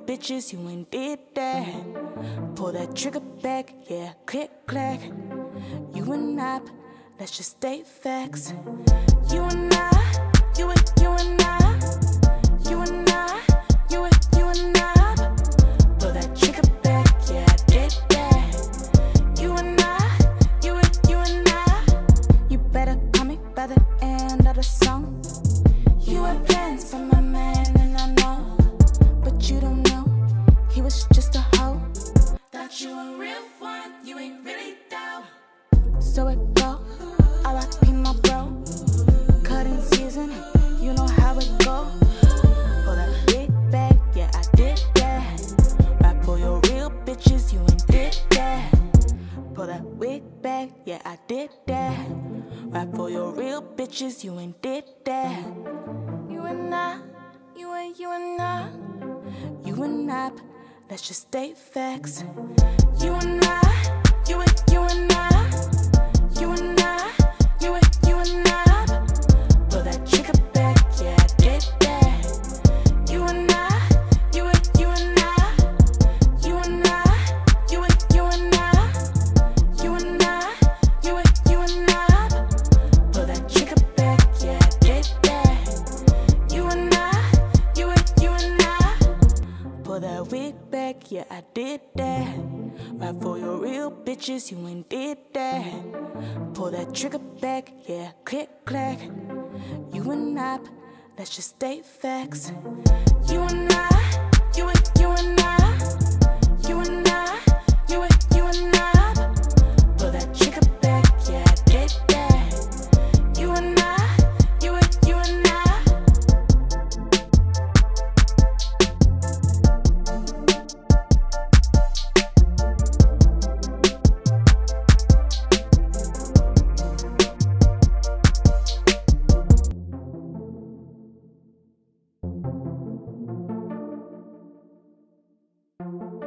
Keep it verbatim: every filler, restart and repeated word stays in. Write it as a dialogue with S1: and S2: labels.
S1: bitches, you ain't did that. Pull that trigger back, yeah, click, clack. You and I, let's just state facts. You and I, you and you and I, you and I, you and you and I. Pull that trigger back, yeah, I did that. You and I, you and you and I. You better call me by the end of the song. You had plans for my man, and I know, but you don't know, he was just a hoe. Thought you a real one, you ain't really though. So it go, R I P my bro. Cutting season, you know how it go. Pull that big bag, yeah I did that. Rap for your real bitches, you ain't did that. Pull that wig back, yeah I did that. Rap for your real bitches, you ain't did that. You and I, you and you and I, you and I, let's just state facts. You and I, you and you and I, you and I, you and you and I. Pull that trigger back, yeah I did that. You and I, you and you and I, you and I, you and you and I, you and I, you and you and I. Pull that trigger back, yeah I did that. You and I, you and you and I. Pull that wig back, yeah I did that. Rap for your real bitches, you ain't did that. Pull that trigger back, yeah, click, clack. You and I, let's just state facts. You and I, you and you and I, you and I, you and you and I. Pull that trigger back, yeah I did that. You and I, you and you and I. Thank you.